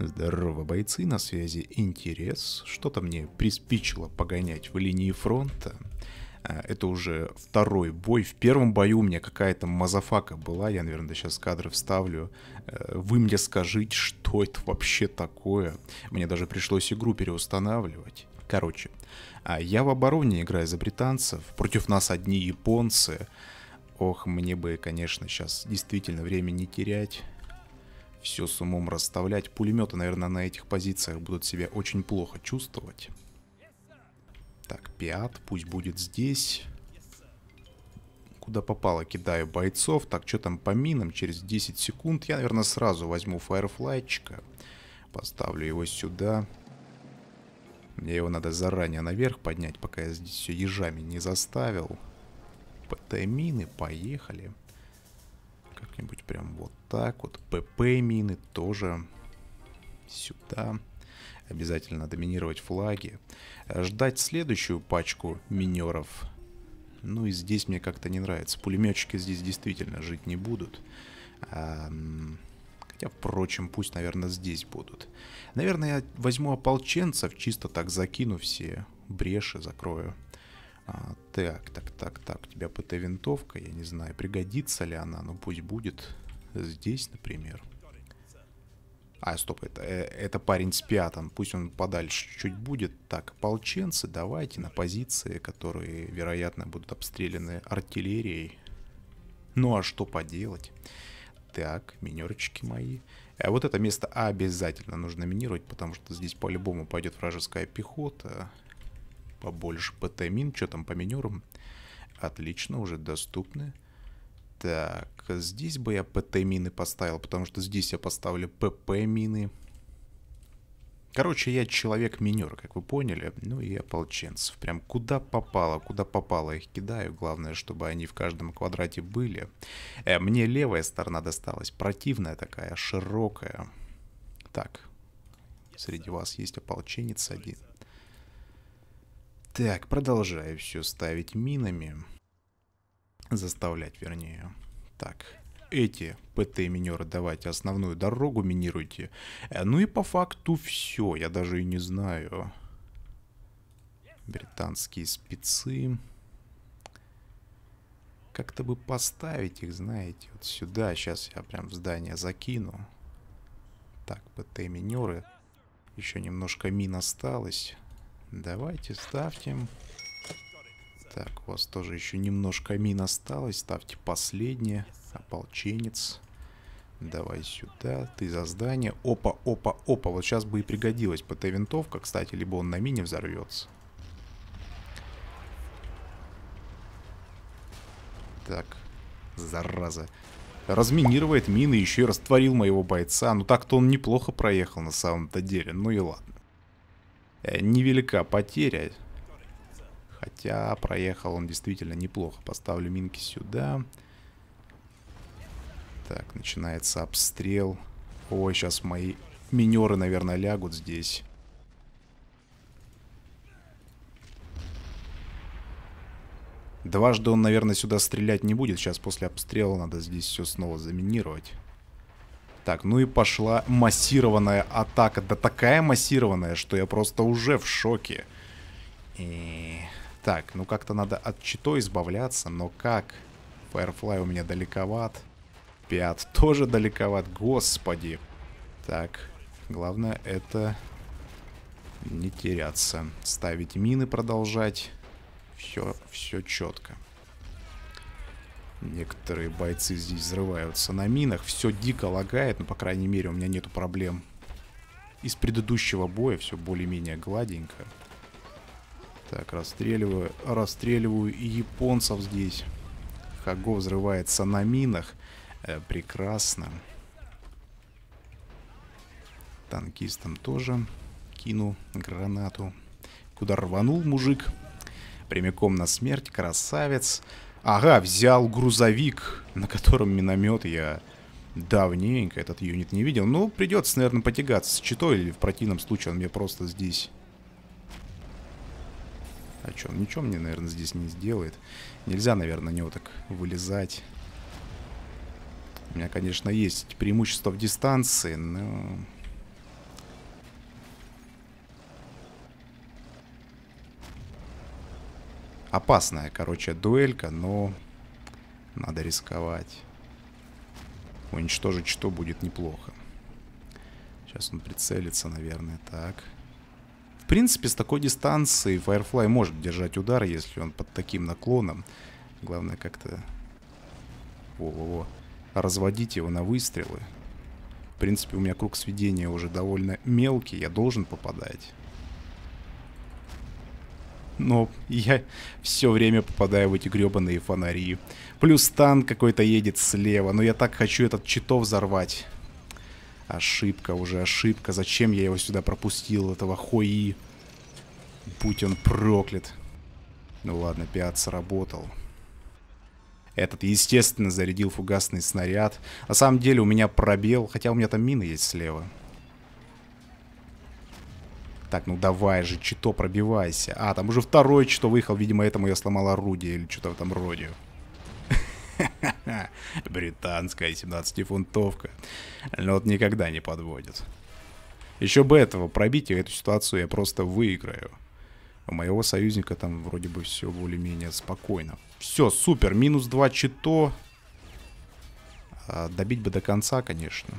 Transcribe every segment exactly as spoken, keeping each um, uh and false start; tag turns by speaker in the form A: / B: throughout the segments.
A: Здорово, бойцы, на связи интерес. Что-то мне приспичило погонять в линии фронта. Это уже второй бой. В первом бою у меня какая-то мазафака была. Я, наверное, сейчас кадры вставлю. Вы мне скажите, что это вообще такое. Мне даже пришлось игру переустанавливать. Короче, я в обороне играю за британцев. Против нас одни японцы. Ох, мне бы, конечно, сейчас действительно время не терять. Все с умом расставлять. Пулеметы, наверное, на этих позициях будут себя очень плохо чувствовать. Так, пиат, пусть будет здесь. Куда попало, кидаю бойцов. Так, что там по минам? Через десять секунд я, наверное, сразу возьму фаерфлайчика. Поставлю его сюда. Мне его надо заранее наверх поднять, пока я здесь все ежами не заставил. ПТ-мины, поехали. Как-нибудь прям вот так вот. ПП-мины тоже сюда. Обязательно надо минировать флаги. Ждать следующую пачку минеров. Ну и здесь мне как-то не нравится. Пулеметчики здесь действительно жить не будут. А, хотя, впрочем, пусть, наверное, здесь будут. Наверное, я возьму ополченцев, чисто так закину все бреши, закрою. А, так, так, так, так. У тебя ПТ-винтовка. Я не знаю, пригодится ли она. Но пусть будет здесь, например. А, стоп, это, это парень с пятом. Пусть он подальше чуть будет. Так, ополченцы, давайте на позиции, которые, вероятно, будут обстреляны артиллерией. Ну, а что поделать? Так, минерочки мои. А вот это место обязательно нужно минировать, потому что здесь по-любому пойдет вражеская пехота. Побольше ПТ-мин. Что там по минерам? Отлично, уже доступны. Так, здесь бы я ПТ-мины поставил, потому что здесь я поставлю ПП-мины. Короче, я человек-минер, как вы поняли. Ну и ополченцев. Прям куда попало, куда попало их кидаю. Главное, чтобы они в каждом квадрате были. Э, мне левая сторона досталась. Противная такая, широкая. Так, среди вас есть ополченец один. Так, продолжаю все ставить минами. Заставлять, вернее. Так, эти ПТ-минеры давайте основную дорогу минируйте. Ну и по факту все. Я даже и не знаю. Британские спецы. Как-то бы поставить их, знаете, вот сюда. Сейчас я прям в здание закину. Так, ПТ-минеры. Еще немножко мин осталось. Давайте ставьте. Так, у вас тоже еще немножко мин осталось. Ставьте последнее. Ополченец. Давай сюда. Ты за здание. Опа, опа, опа. Вот сейчас бы и пригодилась ПТ-винтовка, кстати. Либо он на мине взорвется. Так, зараза. Разминировает мины, еще и растворил моего бойца. Ну так-то он неплохо проехал на самом-то деле. Ну и ладно. Невелика потеря. Хотя проехал он действительно неплохо. Поставлю минки сюда. Так, начинается обстрел. Ой, сейчас мои минеры, наверное, лягут здесь. Дважды он, наверное, сюда стрелять не будет. Сейчас после обстрела надо здесь все снова заминировать. Так, ну и пошла массированная атака. Да такая массированная, что я просто уже в шоке. И... Так, ну как-то надо от чито избавляться, но как? Firefly у меня далековат. Пят тоже далековат, господи. Так, главное это не теряться. Ставить мины, продолжать. Все, все четко. Некоторые бойцы здесь взрываются на минах. Все дико лагает, но, по крайней мере, у меня нету проблем. Из предыдущего боя все более-менее гладенько. Так, расстреливаю, расстреливаю и японцев здесь. Хаго взрывается на минах. Э, прекрасно. Танкистам тоже кину гранату. Куда рванул мужик? Прямиком на смерть, красавец. Ага, взял грузовик, на котором миномет. Я давненько этот юнит не видел. Ну, придется, наверное, потягаться с читой, или в противном случае он мне просто здесь... А что, он ничего мне, наверное, здесь не сделает. Нельзя, наверное, на него так вылезать. У меня, конечно, есть преимущество в дистанции, но Опасная, короче, дуэлька, но надо рисковать. Уничтожить что будет неплохо. Сейчас он прицелится, наверное, так. В принципе, с такой дистанции Firefly может держать удар, если он под таким наклоном. Главное как-то... Во-во-во. Разводить его на выстрелы. В принципе, у меня круг сведения уже довольно мелкий, я должен попадать. Но я все время попадаю в эти гребаные фонари. Плюс танк какой-то едет слева. Но я так хочу этот читов взорвать. Ошибка, уже ошибка. Зачем я его сюда пропустил, этого хои? Будь он проклят. Ну ладно, пиат сработал. Этот, естественно, зарядил фугасный снаряд. На самом деле у меня пробел. Хотя у меня там мины есть слева. Так, ну давай же, чито, пробивайся. А, там уже второй чито выехал. Видимо, этому я сломал орудие или что-то в этом роде. Британская семнадцатифунтовка. Но вот никогда не подводит. Еще бы этого пробить, и эту ситуацию я просто выиграю. У моего союзника там вроде бы все более-менее спокойно. Все, супер, минус два чито. А, добить бы до конца, конечно.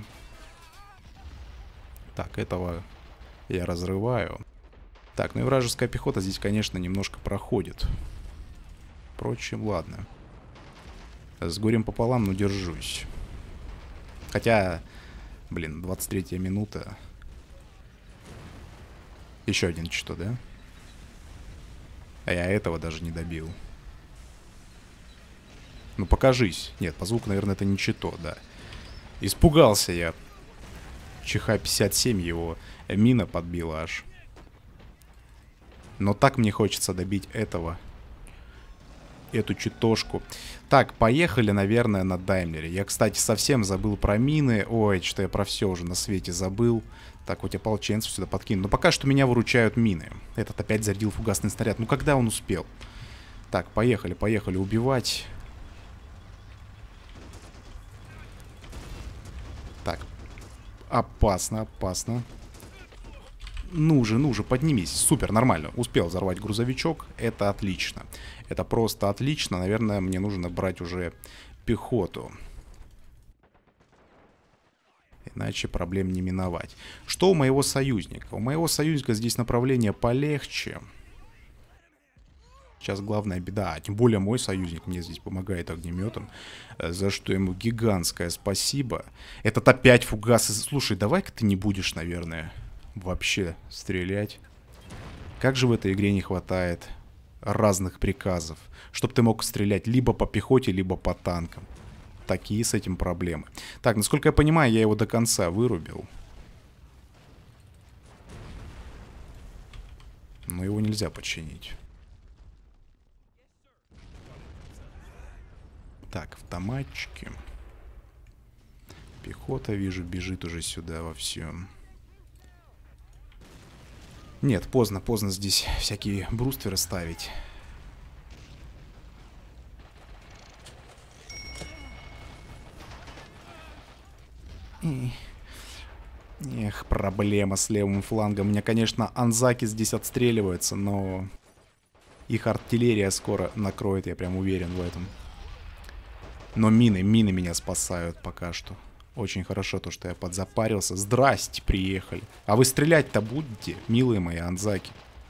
A: Так, этого я разрываю. Так, ну и вражеская пехота здесь, конечно, немножко проходит. Впрочем, ладно. С горем пополам, но держусь. Хотя, блин, двадцать третья минута. Еще один что, да? А я этого даже не добил. Ну покажись. Нет, по звуку, наверное, это не чито, да. Испугался я. ЧХ пятьдесят семь его мина подбила аж. Но так мне хочется добить этого. Эту читошку. Так, поехали, наверное, на Даймлере. Я, кстати, совсем забыл про мины. Ой, что я про все уже на свете забыл. Так, вот ополченцев сюда подкину. Но пока что меня выручают мины. Этот опять зарядил фугасный снаряд. Ну, когда он успел? Так, поехали, поехали убивать. Так. Опасно, опасно. Ну же, ну же, поднимись. Супер, нормально. Успел взорвать грузовичок. Это отлично. Это просто отлично. Наверное, мне нужно брать уже пехоту. Иначе проблем не миновать. Что у моего союзника? У моего союзника здесь направление полегче. Сейчас главная беда. А тем более мой союзник мне здесь помогает огнеметом. За что ему гигантское спасибо. Этот опять фугасы. Слушай, давай-ка ты не будешь, наверное, вообще стрелять. Как же в этой игре не хватает разных приказов, чтобы ты мог стрелять либо по пехоте, либо по танкам. Такие с этим проблемы. Так, насколько я понимаю, я его до конца вырубил. Но его нельзя починить. Так, автоматчики. Пехота, вижу, бежит уже сюда во всем. Нет, поздно, поздно здесь всякие брустверы ставить. Эх, проблема с левым флангом. У меня, конечно, анзаки здесь отстреливаются, но их артиллерия скоро накроет, я прям уверен в этом. Но мины, мины меня спасают пока что. Очень хорошо то, что я подзапарился. Здрасте, приехали. А вы стрелять-то будете, милые мои анзаки?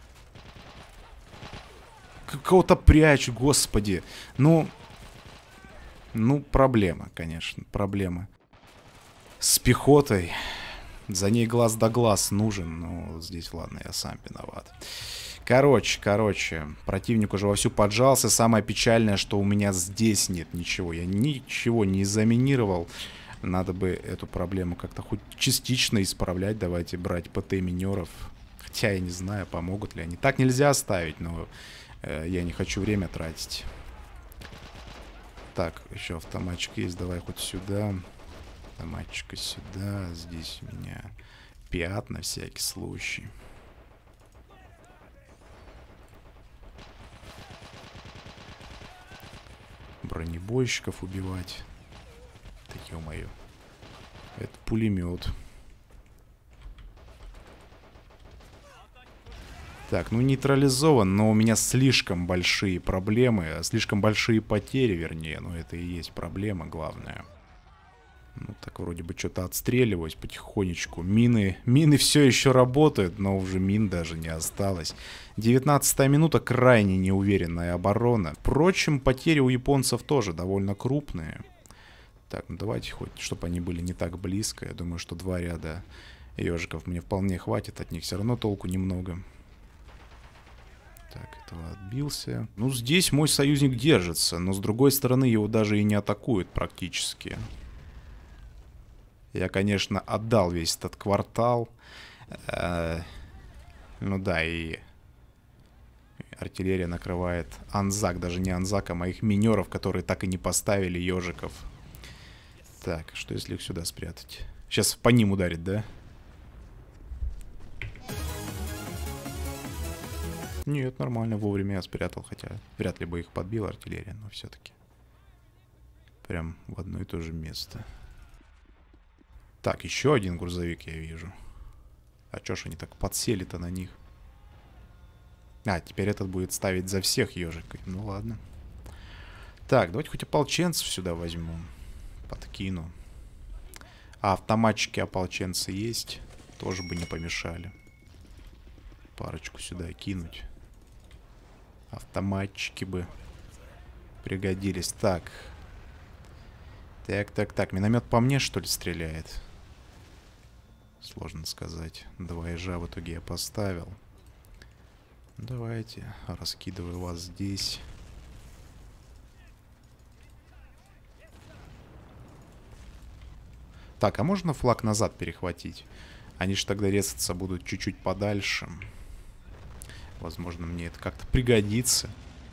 A: Кого-то прячу, господи. Ну, ну, проблема, конечно, проблема. С пехотой. За ней глаз да глаз нужен. Но здесь, ладно, я сам виноват. Короче, короче, противник уже вовсю поджался. Самое печальное, что у меня здесь нет ничего. Я ничего не заминировал. Надо бы эту проблему как-то хоть частично исправлять. Давайте брать ПТ-минеров. Хотя я не знаю, помогут ли они. Так нельзя ставить, но э, я не хочу время тратить. Так, еще автоматчик есть. Давай хоть сюда. Автоматчика сюда. Здесь у меня пиат на всякий случай. Бронебойщиков убивать. Так, ё-моё. Это пулемет. Так, ну нейтрализован, но у меня слишком большие проблемы, слишком большие потери, вернее. Ну это и есть проблема главная. Ну так вроде бы что-то отстреливаюсь потихонечку. Мины, мины все еще работают, но уже мин даже не осталось. девятнадцатая минута, крайне неуверенная оборона. Впрочем, потери у японцев тоже довольно крупные. Так, ну давайте хоть, чтобы они были не так близко. Я думаю, что два ряда ежиков мне вполне хватит. От них все равно толку немного. Так, этого отбился. Ну, здесь мой союзник держится, но с другой стороны его даже и не атакуют практически. Я, конечно, отдал весь этот квартал. Э, ну да, и артиллерия накрывает Анзак, даже не Анзак, а моих минеров, которые так и не поставили ежиков. Так, что если их сюда спрятать? Сейчас по ним ударит, да? Нет, нормально, вовремя я спрятал, хотя вряд ли бы их подбила артиллерия, но все-таки. Прям в одно и то же место. Так, еще один грузовик я вижу. А чё ж они так подсели-то на них? А, теперь этот будет ставить за всех ежиков. Ну ладно. Так, давайте хоть ополченцев сюда возьму. Подкину. А автоматчики ополченцы есть. Тоже бы не помешали. Парочку сюда кинуть. Автоматчики бы пригодились. Так. Так, так, так. Миномет по мне, что ли, стреляет? Сложно сказать. Два ежа в итоге я поставил. Давайте. Раскидываю вас здесь. Так, а можно флаг назад перехватить? Они же тогда резаться будут чуть-чуть подальше. Возможно, мне это как-то пригодится.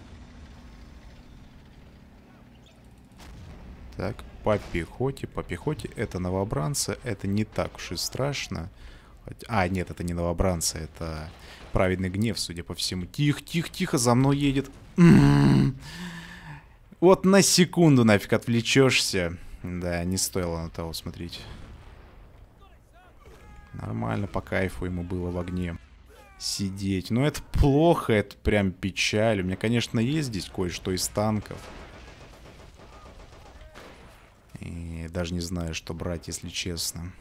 A: Так, по пехоте. По пехоте это новобранцы. Это не так уж и страшно. А, нет, это не новобранцы. Это праведный гнев, судя по всему. Тихо, тихо, тихо, за мной едет. М-м-м. Вот на секунду нафиг отвлечешься. Да, не стоило на того смотреть. Нормально, по кайфу ему было в огне сидеть. Но это плохо, это прям печаль. У меня, конечно, есть здесь кое-что из танков. И даже не знаю, что брать, если честно.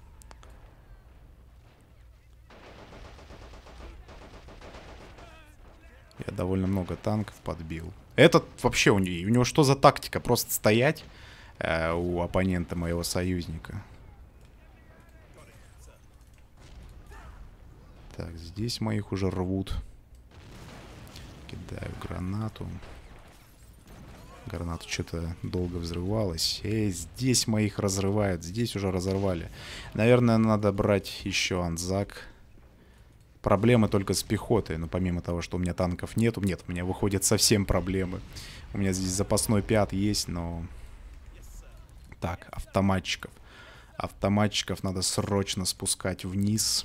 A: Я довольно много танков подбил. Этот вообще, у него, у него что за тактика? Просто стоять э, у оппонента моего союзника. Так, здесь моих уже рвут. Кидаю гранату. Граната что-то долго взрывалась. Эй, здесь моих разрывают. Здесь уже разорвали. Наверное, надо брать еще Анзак. Проблемы только с пехотой. Но помимо того, что у меня танков нету. Нет, у меня выходят совсем проблемы. У меня здесь запасной пят есть, но... Так, автоматчиков. Автоматчиков надо срочно спускать вниз.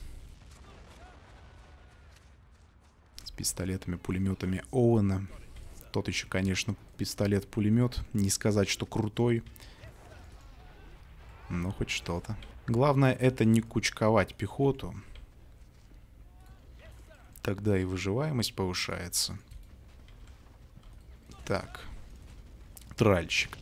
A: С пистолетами, пулеметами Оуэна. Тот еще, конечно, пистолет-пулемет. Не сказать, что крутой. Но хоть что-то. Главное, это не кучковать пехоту. Тогда и выживаемость повышается. Так. Тральщик.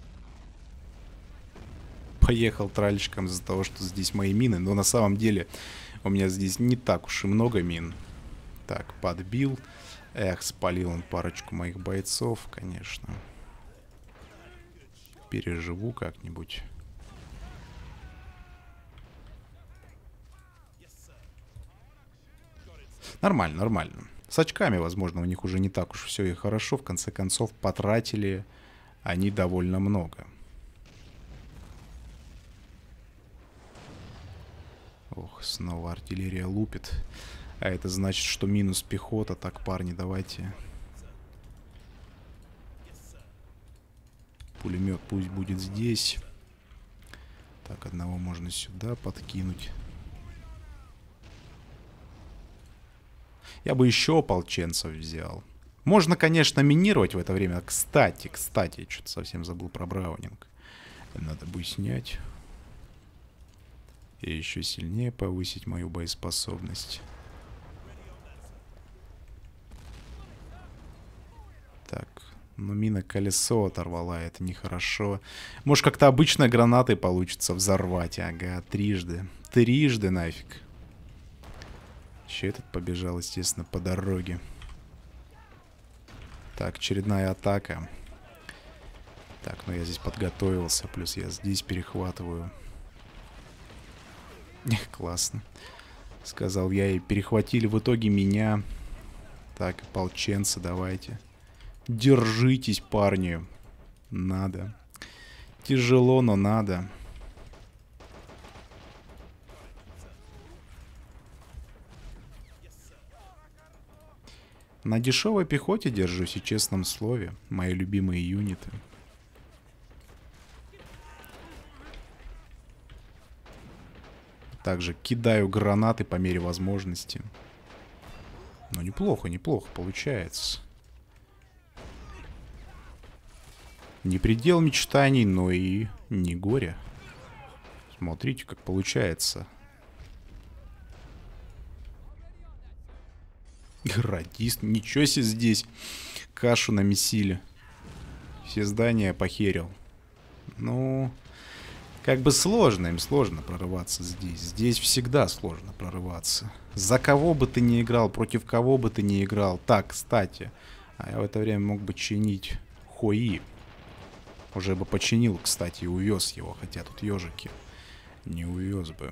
A: Поехал тральщиком из-за того, что здесь мои мины. Но на самом деле у меня здесь не так уж и много мин. Так, подбил. Эх, спалил он парочку моих бойцов, конечно. Переживу как-нибудь. Нормально, нормально. С очками, возможно, у них уже не так уж все и хорошо. В конце концов, потратили они довольно много. Ох, снова артиллерия лупит. А это значит, что минус пехота. Так, парни, давайте. Пулемет пусть будет здесь. Так, одного можно сюда подкинуть. Я бы еще ополченцев взял. Можно, конечно, минировать в это время. Кстати, кстати, я что-то совсем забыл про Браунинг. Надо бы снять. И еще сильнее повысить мою боеспособность. Так, ну мина колесо оторвала, это нехорошо. Может, как-то обычной гранатой получится взорвать. Ага, трижды. Трижды нафиг. Еще этот побежал, естественно, по дороге. Так, очередная атака. Так, ну я здесь подготовился, плюс я здесь перехватываю. Классно. Сказал я, и перехватили в итоге меня. Так, ополченцы, давайте. Держитесь, парни. Надо. Тяжело, но надо. На дешевой пехоте держусь, и честном слове. Мои любимые юниты. Также кидаю гранаты по мере возможности. Ну, неплохо, неплохо получается. Не предел мечтаний, но и не горе. Смотрите, как получается. Радист, ничего себе здесь. Кашу намесили. Все здания похерил. Ну, как бы сложно, им сложно прорываться здесь. Здесь всегда сложно прорываться. За кого бы ты ни играл, против кого бы ты ни играл. Так, кстати, а я в это время мог бы чинить Хои. Уже бы починил, кстати, и увез его. Хотя тут ежики. Не увез бы.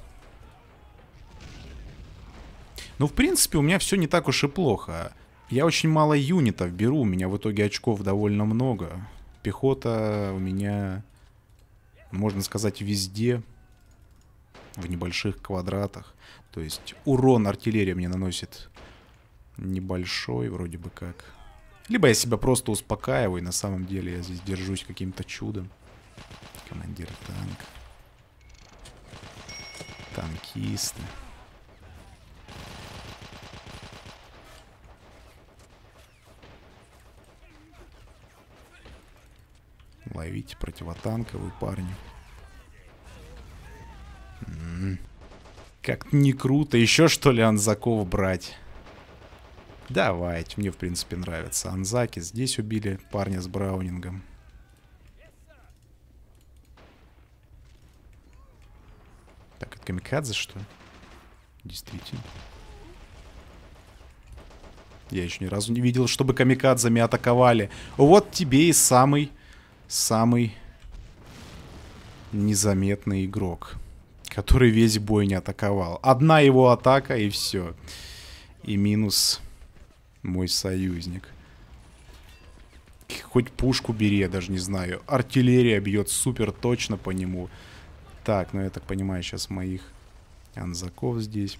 A: Ну, в принципе, у меня все не так уж и плохо. Я очень мало юнитов беру. У меня в итоге очков довольно много. Пехота у меня, можно сказать, везде. В небольших квадратах. То есть урон артиллерия мне наносит небольшой, вроде бы как. Либо я себя просто успокаиваю, и на самом деле я здесь держусь каким-то чудом. Командир танка. Танкисты. Ловите противотанковые, парни. М-м-м. Как не круто. Еще что ли анзаков брать? Давайте. Мне, в принципе, нравятся анзаки. Здесь убили парня с браунингом. Так, это камикадзе, что ли? Действительно. Я еще ни разу не видел, чтобы камикадзами атаковали. Вот тебе и самый... Самый незаметный игрок, который весь бой не атаковал. Одна его атака, и все. И минус мой союзник. Хоть пушку бери, я даже не знаю. Артиллерия бьет супер точно по нему. Так, ну я так понимаю, сейчас моих анзаков здесь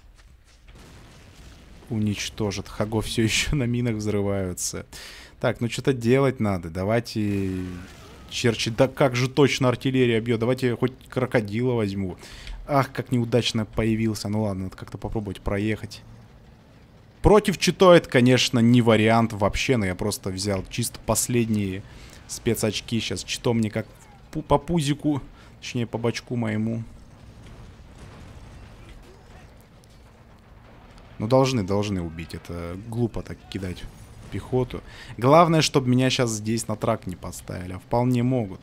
A: уничтожат. Хагов все еще на минах взрываются. Так, ну что-то делать надо. Давайте... Черчи, да как же точно артиллерия бьет. Давайте я хоть крокодила возьму. Ах, как неудачно появился. Ну ладно, надо как-то попробовать проехать. Против чито это, конечно, не вариант вообще. Но я просто взял чисто последние спецочки. Сейчас чито мне как по пузику, точнее по бочку моему. Ну должны, должны убить. Это глупо так кидать пехоту. Главное, чтобы меня сейчас здесь на трак не поставили. А вполне могут.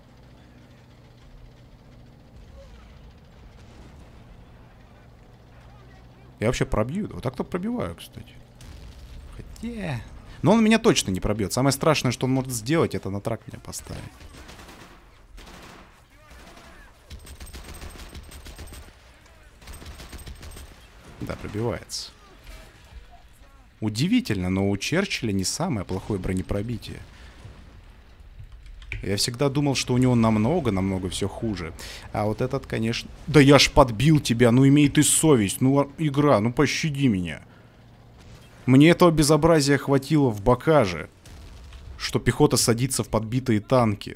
A: Я вообще пробью. Вот так-то пробиваю, кстати. Хотя... Но он меня точно не пробьет. Самое страшное, что он может сделать, это на трак меня поставить. Да, пробивается. Удивительно, но у Черчилля не самое плохое бронепробитие. Я всегда думал, что у него намного-намного все хуже. А вот этот, конечно... Да я ж подбил тебя, ну имей ты совесть. Ну, игра, ну пощади меня. Мне этого безобразия хватило в Бакаже, что пехота садится в подбитые танки.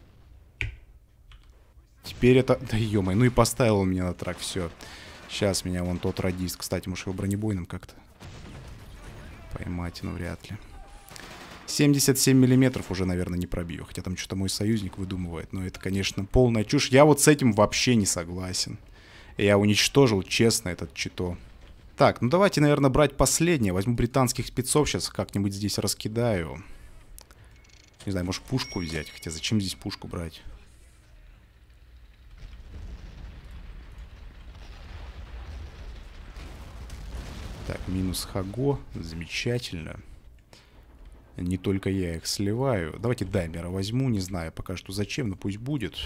A: Теперь это... Да ё-моё, ну и поставил он меня на трак, все. Сейчас меня вон тот радист. Кстати, может его бронебойным как-то поймать, ну вряд ли. семьдесят семь миллиметров уже, наверное, не пробью. Хотя там что-то мой союзник выдумывает. Но это, конечно, полная чушь. Я вот с этим вообще не согласен. Я уничтожил, честно, этот чито. Так, ну давайте, наверное, брать последнее. Возьму британских спецов, сейчас как-нибудь здесь раскидаю. Не знаю, может пушку взять. Хотя зачем здесь пушку брать? Так, минус Хаго. Замечательно. Не только я их сливаю. Давайте Даймера возьму. Не знаю пока что зачем, но пусть будет.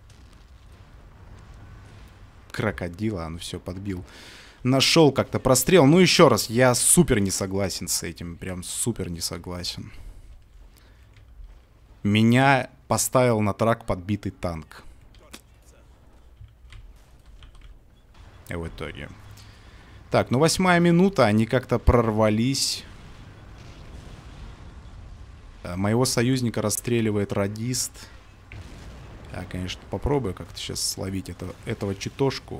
A: Крокодила, он все подбил. Нашел как-то прострел. Ну, еще раз, я супер не согласен с этим. Прям супер не согласен. Меня поставил на трак подбитый танк. И в итоге. Так, ну восьмая минута. Они как-то прорвались. Моего союзника расстреливает радист. Я, конечно, попробую как-то сейчас словить это, этого читошку.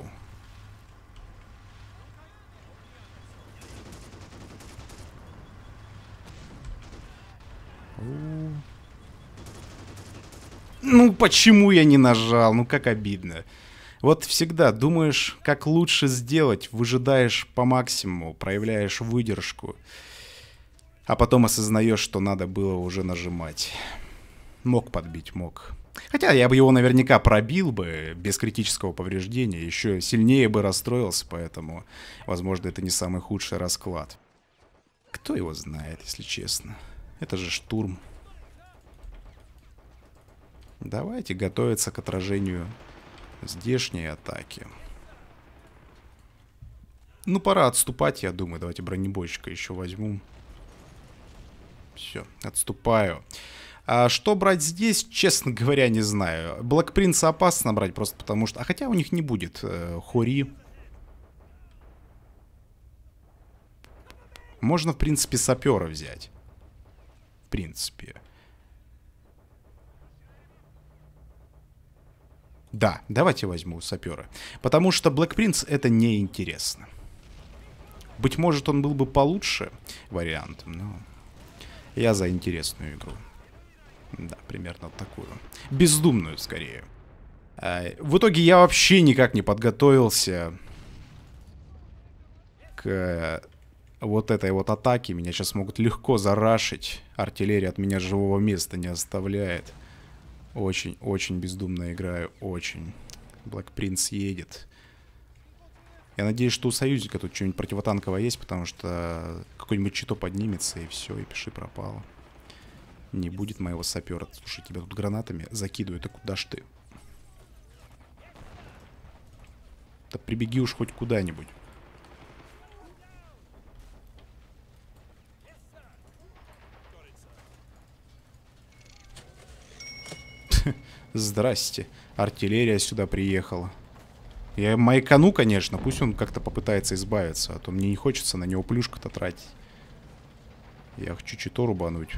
A: Ну, почему я не нажал? Ну, как обидно. Вот всегда думаешь, как лучше сделать, выжидаешь по максимуму, проявляешь выдержку, а потом осознаешь, что надо было уже нажимать. Мог подбить, мог. Хотя я бы его наверняка пробил бы без критического повреждения, еще сильнее бы расстроился, поэтому, возможно, это не самый худший расклад. Кто его знает, если честно. Это же штурм. Давайте готовиться к отражению здешней атаки. Ну, пора отступать, я думаю. Давайте бронебойщика еще возьму. Все, отступаю. А что брать здесь, честно говоря, не знаю. Блэк Принца опасно брать, просто потому что... А хотя у них не будет э, Хори. Можно, в принципе, сапера взять. В принципе. Да, давайте возьму сапера. Потому что Блэк Принц это неинтересно. Быть может, он был бы получше вариантом, но... Я за интересную игру. Да, примерно такую. Бездумную, скорее. А, в итоге я вообще никак не подготовился к вот этой вот атаке. Меня сейчас могут легко зарашить. Артиллерия от меня живого места не оставляет. Очень-очень бездумно играю. Очень. Блэк Принц едет. Я надеюсь, что у союзника тут что-нибудь противотанковое есть, потому что какой-нибудь чито поднимется, и все, и пиши пропало. Не будет моего сапера. Слушай, тебя тут гранатами закидывают, и куда ж ты? Да прибеги уж хоть куда-нибудь. Здрасте. Артиллерия сюда приехала. Я майкану, конечно. Пусть он как-то попытается избавиться. А то мне не хочется на него плюшку-то тратить. Я хочу чуть-чуть рубануть.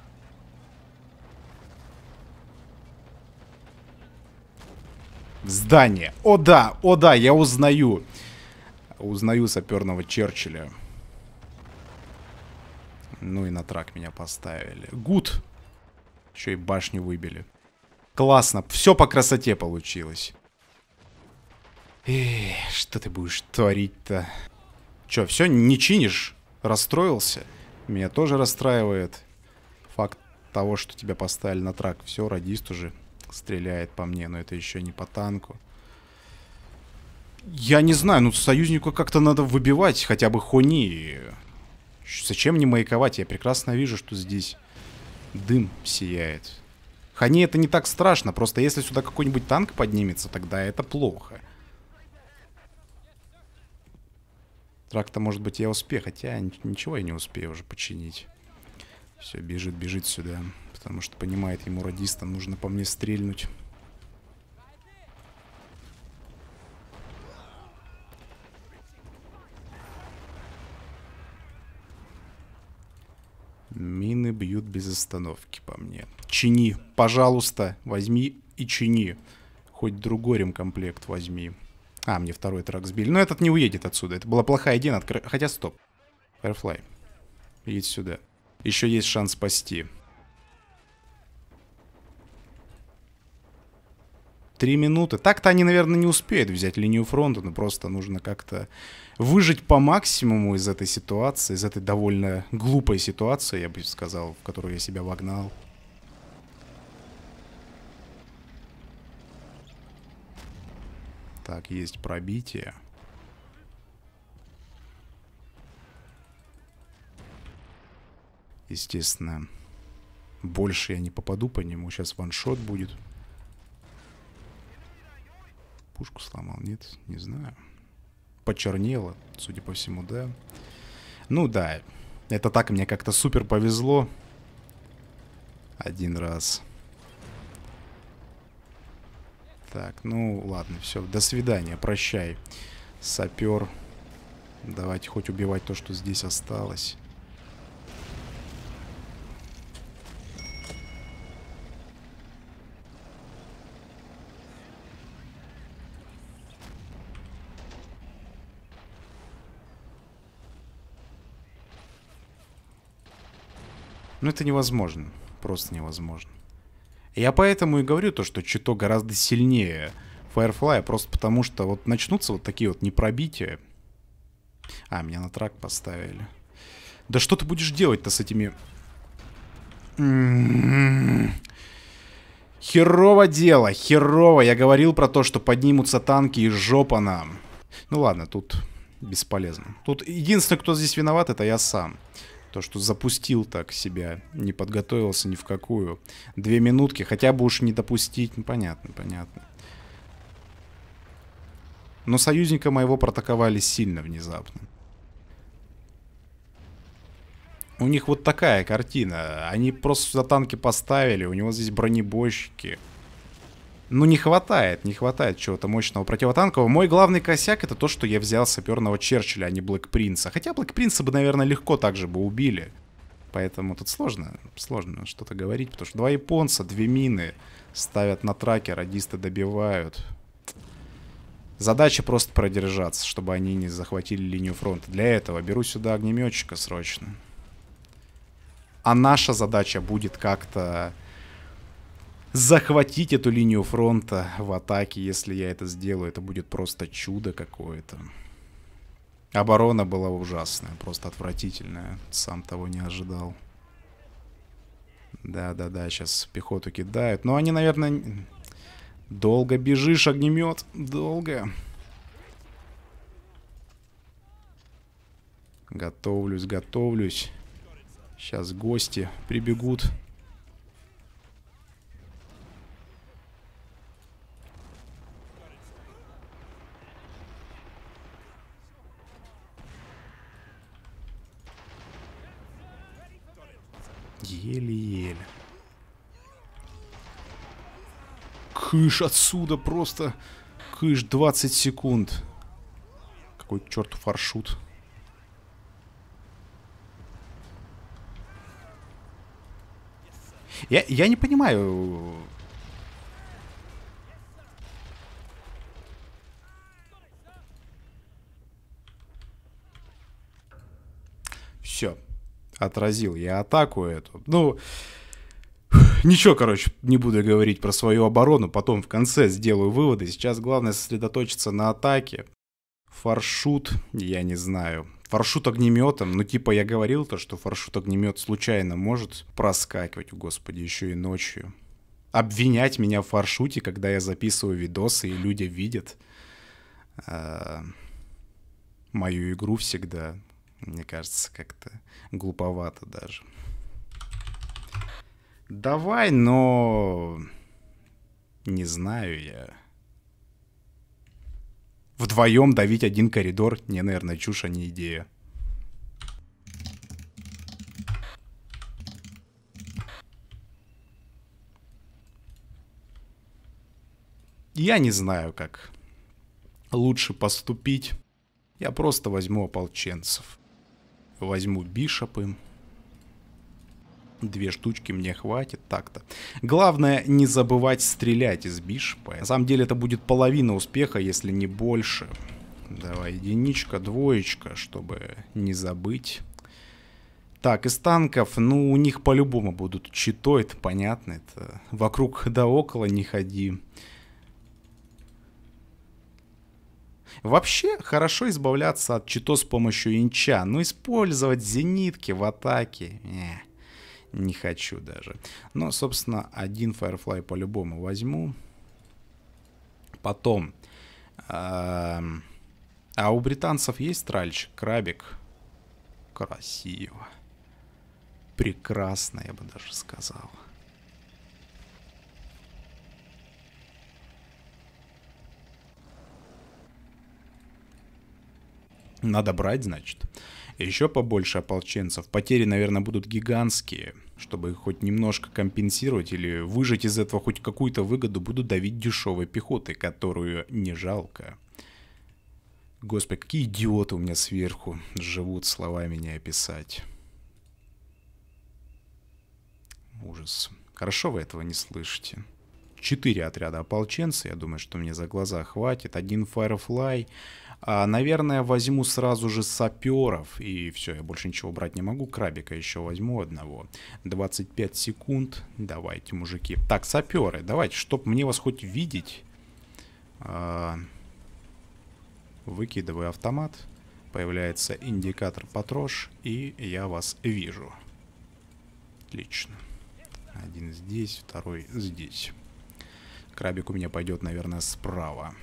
A: Здание. О да, о да, я узнаю. Узнаю саперного Черчилля. Ну и на трак меня поставили. Гуд. Еще и башню выбили. Классно. Все по красоте получилось. Эх, что ты будешь творить-то? Че, все, не чинишь? Расстроился? Меня тоже расстраивает факт того, что тебя поставили на трак. Все, радист уже стреляет по мне, но это еще не по танку. Я не знаю, ну союзнику как-то надо выбивать хотя бы Хони. Зачем мне маяковать? Я прекрасно вижу, что здесь дым сияет. Хони это не так страшно, просто если сюда какой-нибудь танк поднимется, тогда это плохо. Трак-то, может быть, я успею, хотя ничего я не успею уже починить. Все, бежит, бежит сюда, потому что понимает, ему радиста нужно по мне стрельнуть. Мины бьют без остановки по мне. Чини, пожалуйста, возьми и чини. Хоть другой ремкомплект возьми. А, мне второй трак сбили. Но этот не уедет отсюда. Это была плохая идея. Откр... Хотя, стоп. Firefly. Едь сюда. Еще есть шанс спасти. Три минуты. Так-то они, наверное, не успеют взять линию фронта. Но просто нужно как-то выжить по максимуму из этой ситуации. Из этой довольно глупой ситуации, я бы сказал, в которую я себя вогнал. Так, есть пробитие. Естественно, больше я не попаду по нему. Сейчас ваншот будет. Пушку сломал, нет? Не знаю. Почернело, судя по всему, да. Ну да, это так мне как-то супер повезло. Один раз. Так, ну ладно, все, до свидания, прощай, сапер. Давайте хоть убивать то, что здесь осталось. Ну это невозможно, просто невозможно. Я поэтому и говорю то, что Чито гораздо сильнее Firefly, просто потому что вот начнутся вот такие вот непробития. А, меня на трак поставили. Да что ты будешь делать-то с этими... Херово дело, херово. Я говорил про то, что поднимутся танки и жопа нам. Ну ладно, тут бесполезно. Тут единственный, кто здесь виноват, это я сам. То, что запустил так себя, не подготовился ни в какую. Две минутки, хотя бы уж не допустить. Ну, понятно, понятно. Но союзника моего протаковали сильно внезапно. У них вот такая картина. Они просто сюда танки поставили, у него здесь бронебойщики. Ну, не хватает, не хватает чего-то мощного противотанкового. Мой главный косяк — это то, что я взял саперного Черчилля, а не Блэк Принца. Хотя Блэк Принца бы, наверное, легко так же бы убили. Поэтому тут сложно, сложно что-то говорить, потому что два японца, две мины ставят на траке, радисты добивают. Задача просто продержаться, чтобы они не захватили линию фронта. Для этого беру сюда огнеметчика срочно. А наша задача будет как-то... захватить эту линию фронта в атаке. Если я это сделаю, это будет просто чудо какое-то. Оборона была ужасная, просто отвратительная. Сам того не ожидал. Да-да-да, сейчас пехоту кидают. Но они, наверное... Долго бежишь, огнемет. Долго. Готовлюсь, готовлюсь. Сейчас гости прибегут. Еле-еле. Кыш отсюда просто. Кыш, двадцать секунд. Какой к черту фаршут. Я, я не понимаю. Все. Отразил я атаку эту. Ну, ничего, короче, не буду говорить про свою оборону. Потом в конце сделаю выводы. Сейчас главное сосредоточиться на атаке. Фаршут, я не знаю. Фаршут огнеметом. Ну, типа, я говорил то, что фаршут огнемет случайно может проскакивать. Господи, еще и ночью. Обвинять меня в фаршуте, когда я записываю видосы, и люди видят э, мою игру всегда. Мне кажется, как-то глуповато даже. Давай, но... Не знаю я. Вдвоем давить один коридор? Не, наверное, чушь, а не идея. Я не знаю, как лучше поступить. Я просто возьму ополченцев. Возьму бишопы. Две штучки мне хватит так-то. Главное не забывать стрелять из бишопа. На самом деле это будет половина успеха, если не больше. Давай, единичка, двоечка, чтобы не забыть. Так, из танков, ну, у них по-любому будут чито, это понятно. Это вокруг да около не ходи. Вообще, хорошо избавляться от чито с помощью инча, но использовать зенитки в атаке... Не, не хочу даже. Но, собственно, один Firefly по-любому возьму. Потом А, а у британцев есть тральчик, крабик? Красиво. Прекрасно, я бы даже сказал. Надо брать, значит. Еще побольше ополченцев. Потери, наверное, будут гигантские. Чтобы их хоть немножко компенсировать или выжать из этого хоть какую-то выгоду, буду давить дешевой пехотой, которую не жалко. Господи, какие идиоты у меня сверху живут, словами не описать. Ужас. Хорошо вы этого не слышите. Четыре отряда ополченца, я думаю, что мне за глаза хватит. Один Firefly. А, наверное, возьму сразу же саперов. И все, я больше ничего брать не могу. Крабика еще возьму одного. двадцать пять секунд. Давайте, мужики. Так, саперы, давайте, чтоб мне вас хоть видеть. А, выкидываю автомат. Появляется индикатор патрош. И я вас вижу. Отлично. Один здесь, второй здесь. Крабик у меня пойдет, наверное, справа.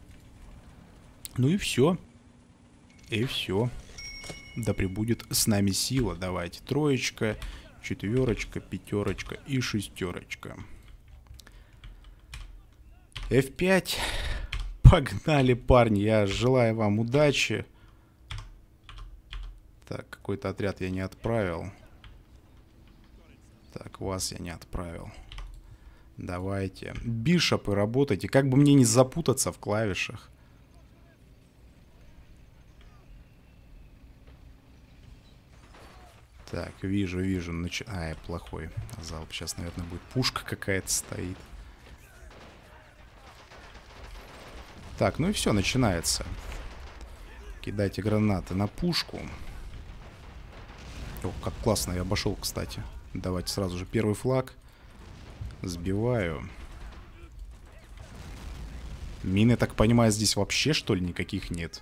A: Ну и все. И все. Да пребудет с нами сила. Давайте. Троечка, четверочка, пятерочка и шестерочка. эф пять. Погнали, парни. Я желаю вам удачи. Так, какой-то отряд я не отправил. Так, вас я не отправил. Давайте. Бишопы работайте. Как бы мне не запутаться в клавишах. Так, вижу, вижу. Нач... Ай, плохой залп. Сейчас, наверное, будет пушка какая-то стоит. Так, ну и все, начинается. Кидайте гранаты на пушку. О, как классно я обошел, кстати. Давайте сразу же первый флаг. Сбиваю. Мины, так понимаю, здесь вообще, что ли, никаких нет?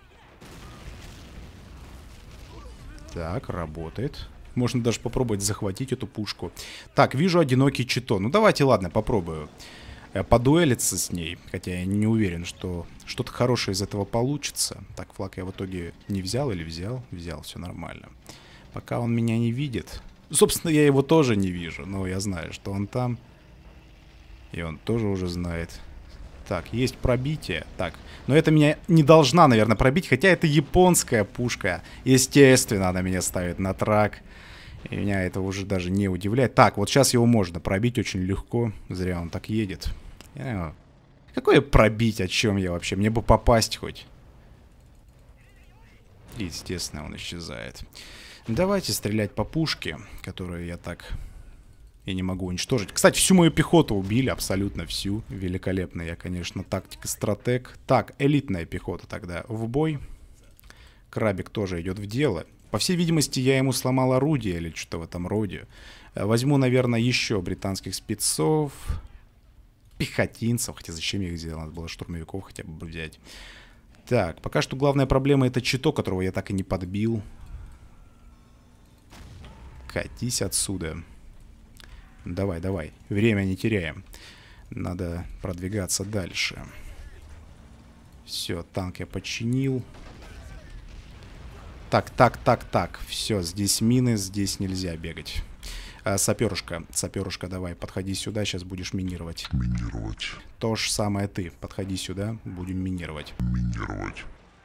A: Так, работает. Можно даже попробовать захватить эту пушку. Так, вижу одинокий чито. Ну, давайте, ладно, попробую подуэлиться с ней. Хотя я не уверен, что что-то хорошее из этого получится. Так, флаг я в итоге не взял или взял? Взял, все нормально. Пока он меня не видит. Собственно, я его тоже не вижу. Но я знаю, что он там. И он тоже уже знает. Так, есть пробитие. Так, но это меня не должна, наверное, пробить. Хотя это японская пушка. Естественно, она меня ставит на трак. И меня это уже даже не удивляет. Так, вот сейчас его можно пробить очень легко. Зря он так едет. Я... Какое пробить? О чем я вообще? Мне бы попасть хоть. И, естественно, он исчезает. Давайте стрелять по пушке, которую я так... Я не могу уничтожить. Кстати, всю мою пехоту убили, абсолютно всю. Великолепно я, конечно, тактик-стратег. Так, элитная пехота тогда в бой. Крабик тоже идет в дело. По всей видимости, я ему сломал орудие или что-то в этом роде. Возьму, наверное, еще британских спецов. Пехотинцев. Хотя зачем я их сделал? Надо было штурмовиков хотя бы взять. Так, пока что главная проблема это чито, которого я так и не подбил. Катись отсюда. Давай, давай. Время не теряем. Надо продвигаться дальше. Все, танк я подчинил. Так, так, так, так. Все, здесь мины, здесь нельзя бегать. А, саперушка, саперушка, давай, подходи сюда, сейчас будешь минировать.
B: Минировать.
A: То же самое ты. Подходи сюда, будем минировать.
B: Минировать.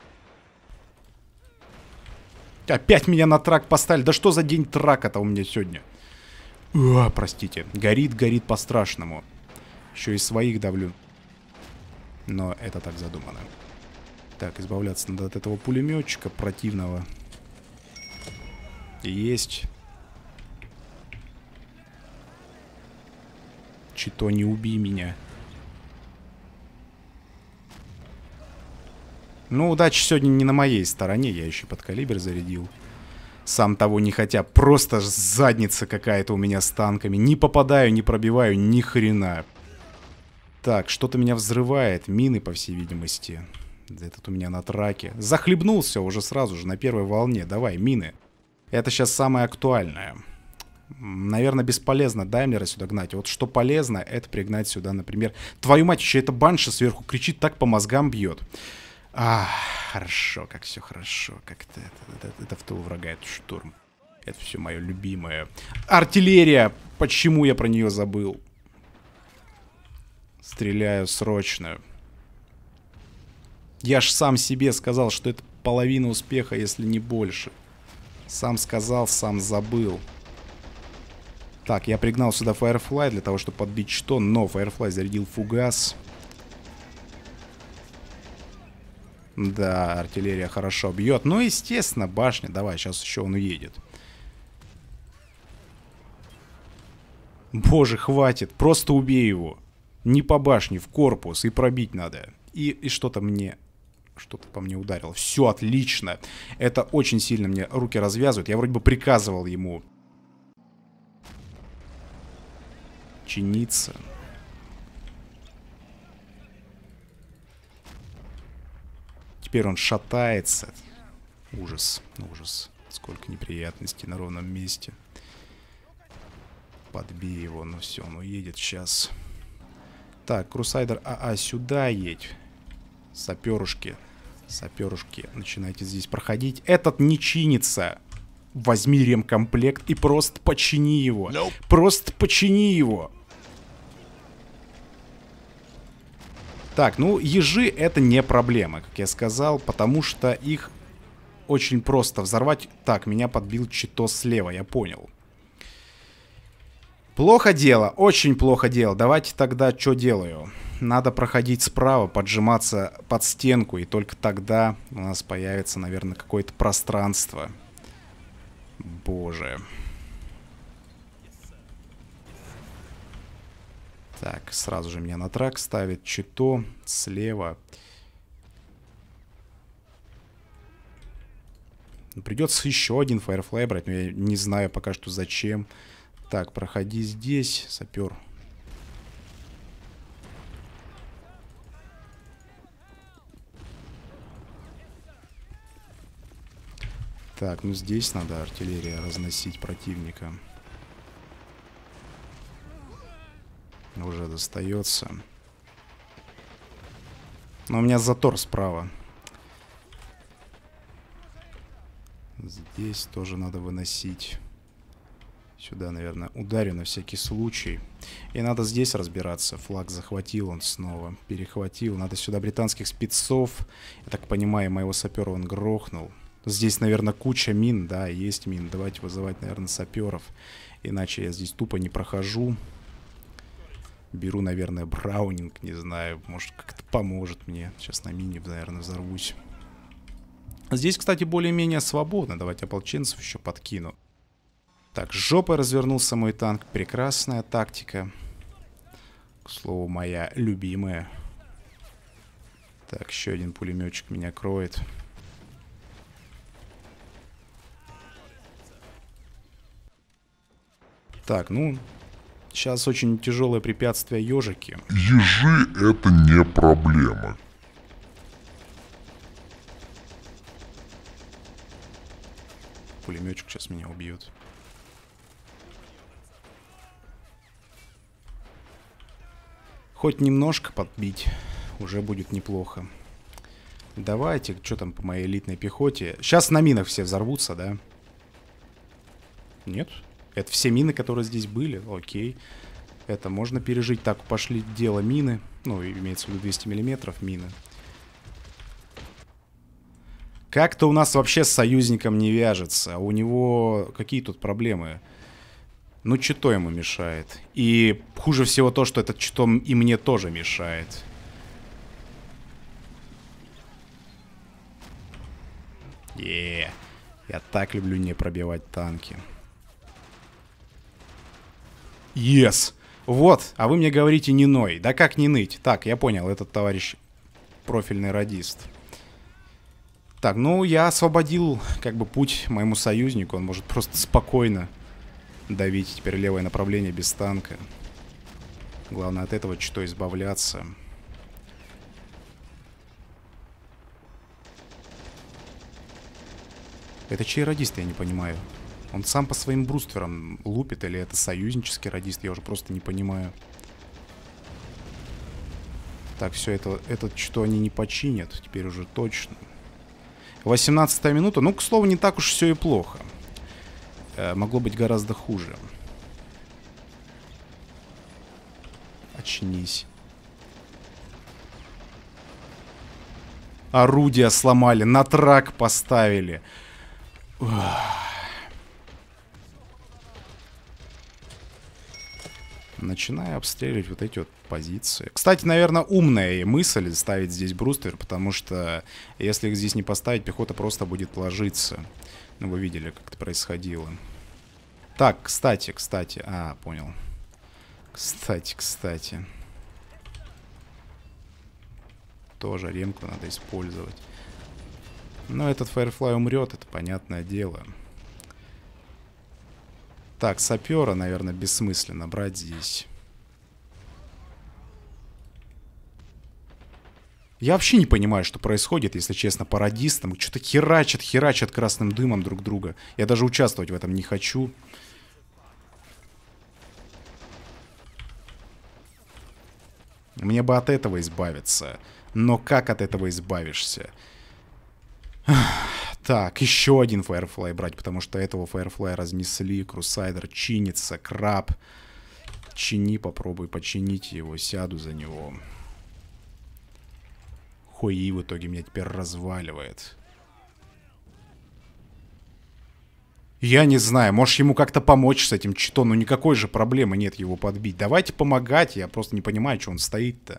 A: Опять меня на трак поставили. Да что за день трака-то у меня сегодня? О, простите. Горит, горит по-страшному. Еще и своих давлю. Но это так задумано. Так, избавляться надо от этого пулеметчика противного. Есть. Чито, не убей меня. Ну, удача сегодня не на моей стороне. Я еще под калибр зарядил. Сам того не хотя. Просто задница какая-то у меня с танками. Не попадаю, не пробиваю, ни хрена. Так, что-то меня взрывает. Мины, по всей видимости. Этот у меня на траке. Захлебнулся уже сразу же на первой волне. Давай, мины. Это сейчас самое актуальное. Наверное, бесполезно Даймлера сюда гнать. Вот что полезно, это пригнать сюда, например... Твою мать, еще эта банша сверху кричит, так по мозгам бьет. А, хорошо, как все хорошо. Как это, это, это, это в тылу врага, это штурм. Это все мое любимое. Артиллерия! Почему я про нее забыл? Стреляю срочно. Я ж сам себе сказал, что это половина успеха, если не больше. Сам сказал, сам забыл. Так, я пригнал сюда Firefly для того, чтобы подбить что, но Firefly зарядил фугас. Да, артиллерия хорошо бьет. Ну, естественно, башня. Давай, сейчас еще он уедет. Боже, хватит. Просто убей его. Не по башне, в корпус. И пробить надо. И, и что-то мне... Что-то по мне ударило. Все отлично. Это очень сильно мне руки развязывает. Я вроде бы приказывал ему чиниться. Теперь он шатается. Ужас, ужас. Сколько неприятностей на ровном месте. Подбей его, ну все, он уедет сейчас. Так, Крусайдер АА, сюда едь. Саперушки, саперушки, начинайте здесь проходить. Этот не чинится. Возьми ремкомплект и просто почини его. Nope. Просто почини его. Так, ну, ежи это не проблема, как я сказал, потому что их очень просто взорвать. Так, меня подбил Чито слева, я понял. Плохо дело, очень плохо дело. Давайте тогда что делаю? Надо проходить справа, поджиматься под стенку, и только тогда у нас появится, наверное, какое-то пространство. Боже. Так, сразу же меня на трак ставит Чито слева. Придется еще один Firefly брать, но я не знаю пока что зачем. Так, проходи здесь, сапер. Так, ну здесь надо артиллерия разносить противника. Уже достается. Но у меня затор справа. Здесь тоже надо выносить. Сюда, наверное, ударю на всякий случай. И надо здесь разбираться. Флаг захватил он снова. Перехватил. Надо сюда британских спецов. Я так понимаю, моего сапера он грохнул. Здесь, наверное, куча мин. Да, есть мин. Давайте вызывать, наверное, саперов. Иначе я здесь тупо не прохожу. Беру, наверное, браунинг. Не знаю, может, как-то поможет мне. Сейчас на мине, наверное, взорвусь. Здесь, кстати, более-менее свободно. Давайте ополченцев еще подкину. Так, с жопой развернулся мой танк. Прекрасная тактика. К слову, моя любимая. Так, еще один пулеметчик меня кроет. Так, ну... Сейчас очень тяжелое препятствие ежики.
B: Ежи это не проблема.
A: Пулеметчик сейчас меня убьет. Хоть немножко подбить, уже будет неплохо. Давайте, что там по моей элитной пехоте? Сейчас на минах все взорвутся, да? Нет? Это все мины, которые здесь были. Окей. Это можно пережить. Так, пошли дело мины. Ну, имеется в виду двести миллиметров мины. Как-то у нас вообще с союзником не вяжется. У него какие тут проблемы? Ну, Чито ему мешает. И хуже всего то, что этот Чито и мне тоже мешает. Е-е-е. Я так люблю не пробивать танки. Yes. Вот, а вы мне говорите не ной. Да как не ныть? Так, я понял, этот товарищ профильный радист. Так, ну я освободил как бы путь моему союзнику. Он может просто спокойно давить теперь левое направление без танка. Главное от этого что избавляться. Это чей радист, я не понимаю. Он сам по своим брустверам лупит, или это союзнический радист, я уже просто не понимаю. Так, все, это, это что они не починят, теперь уже точно. восемнадцатая минута, ну, к слову, не так уж все и плохо. Э, могло быть гораздо хуже. Очнись. Орудия сломали, на трак поставили. Ух. Начинаю обстреливать вот эти вот позиции. Кстати, наверное, умная мысль ставить здесь бруствер, потому что если их здесь не поставить, пехота просто будет ложиться. Ну, вы видели, как это происходило. Так, кстати, кстати. А, понял. Кстати, кстати. Тоже ремку надо использовать. Но этот Firefly умрет, это понятное дело. Так, сапера, наверное, бессмысленно брать здесь. Я вообще не понимаю, что происходит, если честно, по радистам. Что-то херачат, херачат красным дымом друг друга. Я даже участвовать в этом не хочу. Мне бы от этого избавиться. Но как от этого избавишься? Так, еще один Firefly брать, потому что этого Firefly разнесли. Крусайдер чинится, краб. Чини, попробуй починить его, сяду за него. Хуи в итоге меня теперь разваливает. Я не знаю, можешь ему как-то помочь с этим читом, но никакой же проблемы нет его подбить. Давайте помогать, я просто не понимаю, что он стоит-то.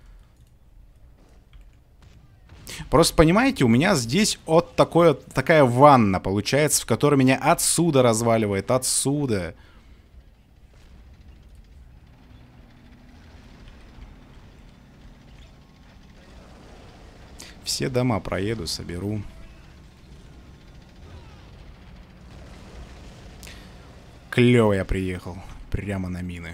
A: Просто понимаете, у меня здесь вот такое, такая ванна получается, в которой меня отсюда разваливает, отсюда. Все дома проеду, соберу. Клево я приехал. Прямо на мины.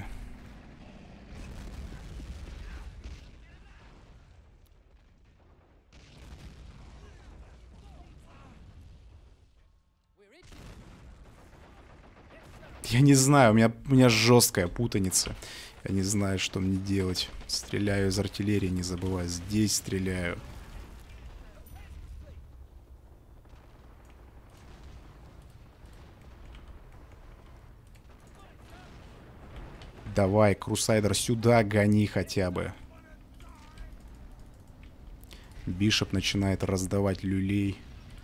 A: Я не знаю, у меня, у меня жесткая путаница. Я не знаю, что мне делать. Стреляю из артиллерии, не забывай. Здесь стреляю. Давай, Крусайдер, сюда гони хотя бы. Бишоп начинает раздавать люлей.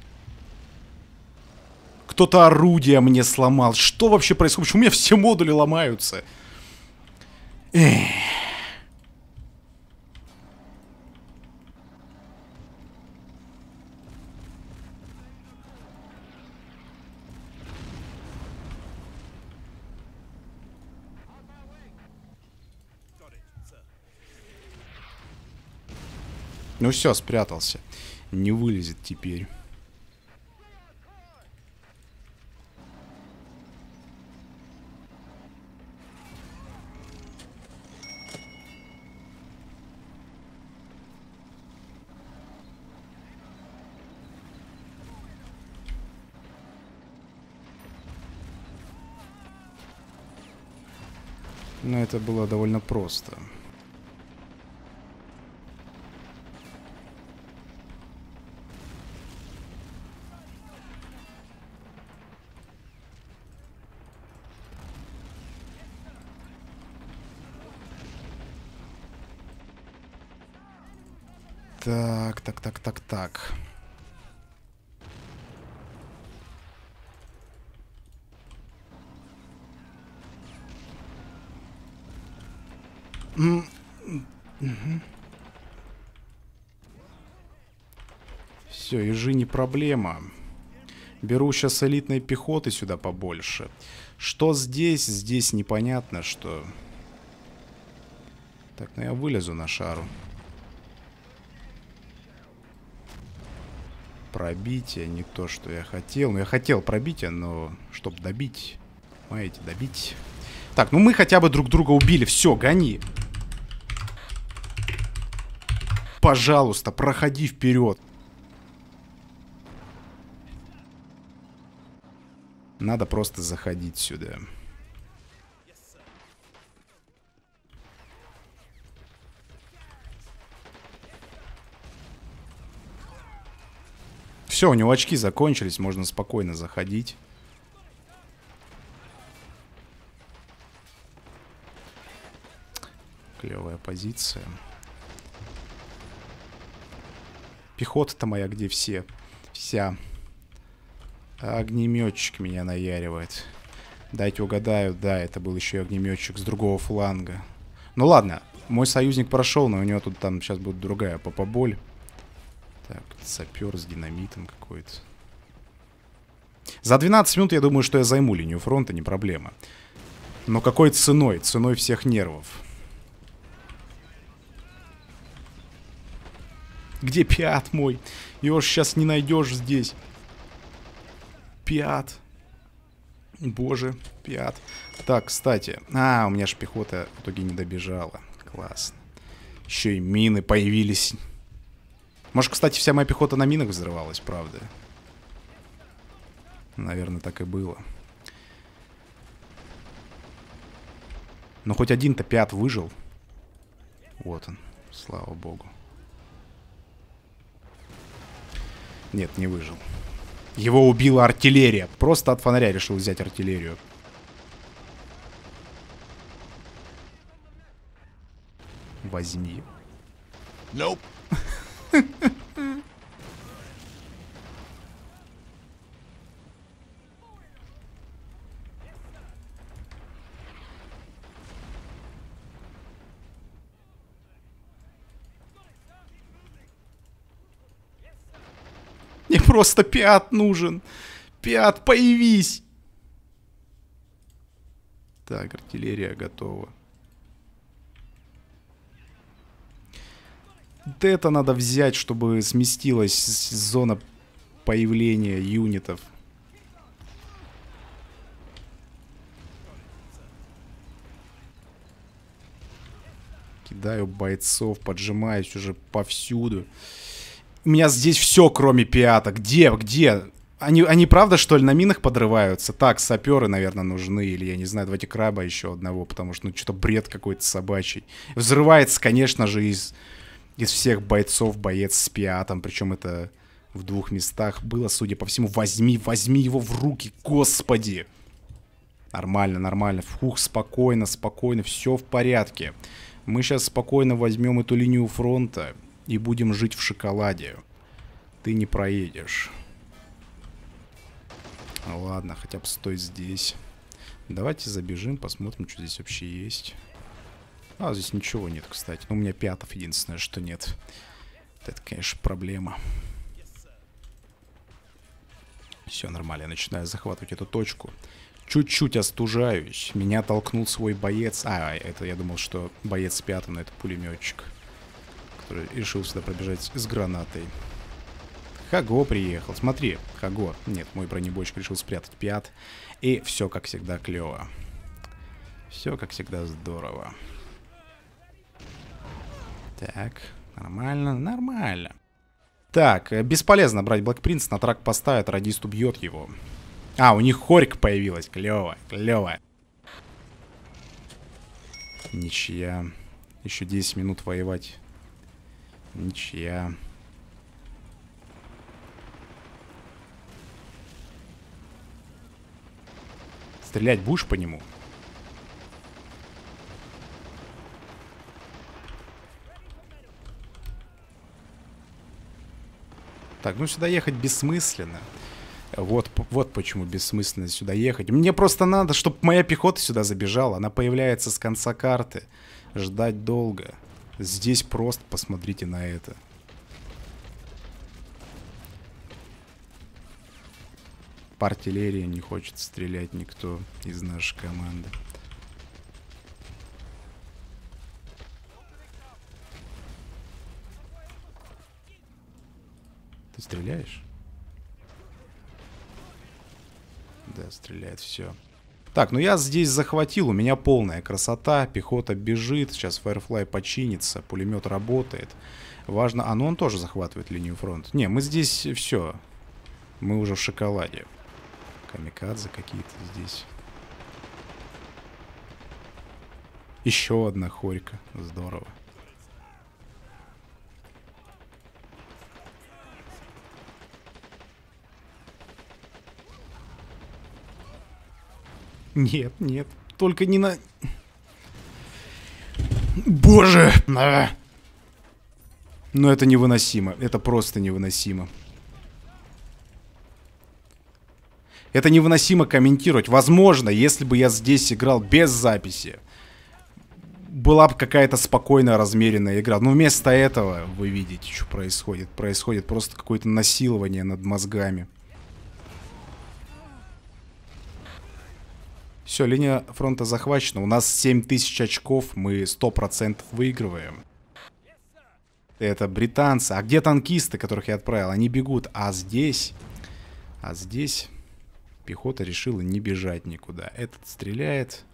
A: Кто-то орудие мне сломал. Что вообще происходит? Почему у меня все модули ломаются? Эх. Ну все, спрятался. Не вылезет теперь. Но это было довольно просто. Так, так, так, так, так. Mm. Mm-hmm. Все, ежи не проблема. Беру сейчас элитной пехоты сюда побольше. Что здесь? Здесь непонятно, что... Так, ну я вылезу на шару. Пробитие, не то, что я хотел. Ну, я хотел пробитие, но чтобы добить, понимаете, добить. Так, ну мы хотя бы друг друга убили. Все, гони. Пожалуйста, проходи вперед. Надо просто заходить сюда. Все, у него очки закончились, можно спокойно заходить. Клевая позиция. Пехота-то моя где все? Вся. Огнеметчик меня наяривает. Дайте угадаю. Да, это был еще и огнеметчик с другого фланга. Ну ладно, мой союзник прошел, но у него тут там сейчас будет другая попоболь. Так, сапер с динамитом какой-то. За двенадцать минут я думаю, что я займу линию фронта, не проблема. Но какой ценой? Ценой всех нервов. Где пиат мой? Его ж сейчас не найдешь здесь. Пиат. Боже, пиат. Так, кстати. А, у меня ж пехота в итоге не добежала. Классно. Еще и мины появились. Может, кстати, вся моя пехота на минах взрывалась, правда? Наверное, так и было. Но хоть один-то пиат выжил. Вот он, слава богу. Нет, не выжил. Его убила артиллерия. Просто от фонаря решил взять артиллерию. Возьми.
B: Nope.
A: Мне просто пиат нужен. Пиат, появись. Так, артиллерия готова. Вот это надо взять, чтобы сместилась зона появления юнитов. Кидаю бойцов, поджимаюсь уже повсюду. У меня здесь все, кроме пиата. Где? Где? Они, они правда, что ли, на минах подрываются? Так, саперы, наверное, нужны. Или, я не знаю, давайте краба еще одного. Потому что, ну, что-то бред какой-то собачий. Взрывается, конечно же, из, из всех бойцов боец с пиатом. Причем это в двух местах было, судя по всему. Возьми, возьми его в руки, господи. Нормально, нормально. Фух, спокойно, спокойно. Все в порядке. Мы сейчас спокойно возьмем эту линию фронта. И будем жить в шоколаде. Ты не проедешь. Ладно, хотя бы стой здесь. Давайте забежим, посмотрим, что здесь вообще есть. А, здесь ничего нет, кстати. Но у меня пятов единственное, что нет. Это, конечно, проблема. Все нормально, я начинаю захватывать эту точку. Чуть-чуть остужаюсь. Меня толкнул свой боец. А, это я думал, что боец с пятым, но это пулеметчик. Который решил сюда пробежать с гранатой. Хаго приехал. Смотри, Хаго. Нет, мой бронебойщик решил спрятать пиат. И все, как всегда, клево. Все, как всегда, здорово. Так, нормально, нормально. Так, бесполезно брать Black Prince. На трак поставят, радист убьет его. А, у них хорька появилась. Клево, клево. Ничья. Еще десять минут воевать. Ничья. Стрелять будешь по нему? Так, ну сюда ехать бессмысленно. Вот, вот почему бессмысленно сюда ехать. Мне просто надо, чтобы моя пехота сюда забежала. Она появляется с конца карты. Ждать долго. Здесь просто посмотрите на это. По артиллерии не хочет стрелять никто из нашей команды. Ты стреляешь? Да, стреляет, все. Так, ну я здесь захватил, у меня полная красота, пехота бежит, сейчас Firefly починится, пулемет работает. Важно, а ну он тоже захватывает линию фронта. Не, мы здесь все, мы уже в шоколаде. Камикадзе какие-то здесь. Еще одна хорька. Здорово. Нет, нет. Только не на... Боже! А! Ну это невыносимо. Это просто невыносимо. Это невыносимо комментировать. Возможно, если бы я здесь играл без записи, была бы какая-то спокойная, размеренная игра. Но вместо этого, вы видите, что происходит. Происходит просто какое-то насилование над мозгами. Все, линия фронта захвачена. У нас семь тысяч очков. Мы сто процентов выигрываем. Это британцы. А где танкисты, которых я отправил? Они бегут. А здесь... А здесь... Пехота решила не бежать никуда. Этот стреляет.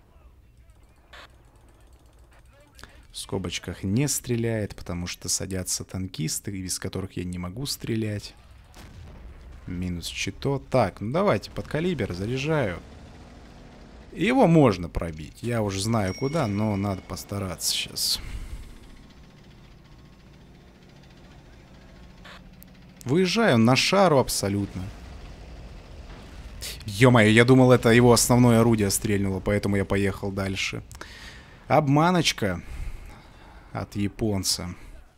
A: В скобочках не стреляет, потому что садятся танкисты, из которых я не могу стрелять. Минус чито. Так, ну давайте под калибр заряжаю. Его можно пробить. Я уже знаю куда, но надо постараться сейчас. Выезжаю на шару абсолютно. Ё-моё, я думал, это его основное орудие стрельнуло, поэтому я поехал дальше. Обманочка от японца.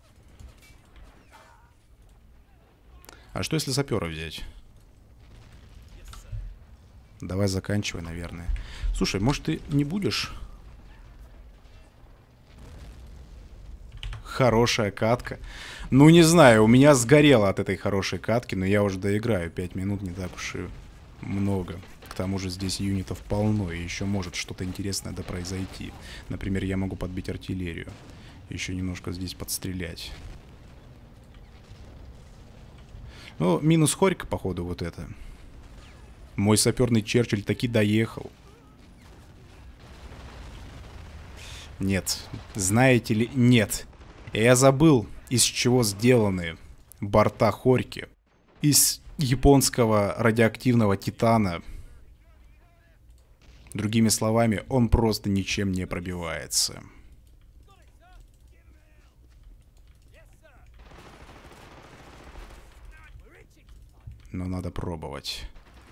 A: А что если сапера взять? Давай заканчивай, наверное. Слушай, может ты не будешь? Хорошая катка. Ну, не знаю, у меня сгорело от этой хорошей катки, но я уже доиграю. Пять минут не так уж и много. К тому же здесь юнитов полно, и еще может что-то интересное да произойти. Например, я могу подбить артиллерию. Еще немножко здесь подстрелять. Ну, минус хорька, походу, вот это. Мой саперный Черчилль таки доехал. Нет. Знаете ли, нет. Я забыл, из чего сделаны борта хорьки. Из японского радиоактивного титана. Другими словами, он просто ничем не пробивается. Но надо пробовать.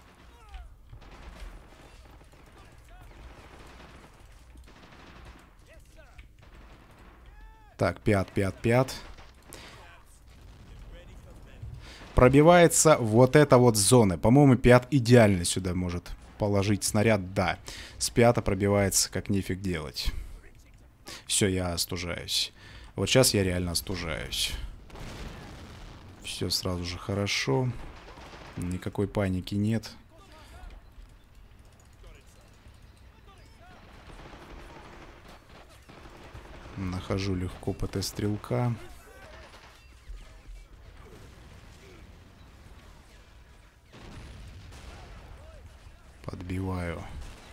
A: Так, пят, пят, пят. Пробивается вот эта вот зона. По-моему, пят идеально сюда может положить снаряд. Да, с пята пробивается как нифиг делать. Все, я остужаюсь. Вот сейчас я реально остужаюсь. Все сразу же хорошо. Никакой паники нет. Нахожу легко ПТ-стрелка. Подбиваю.